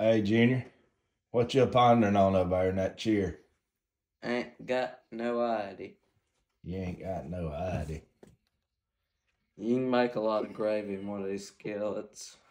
Hey, Junior, what you pondering on over there in that chair? Ain't got no idea. You ain't got no idea. You can make a lot of gravy in one of these skillets.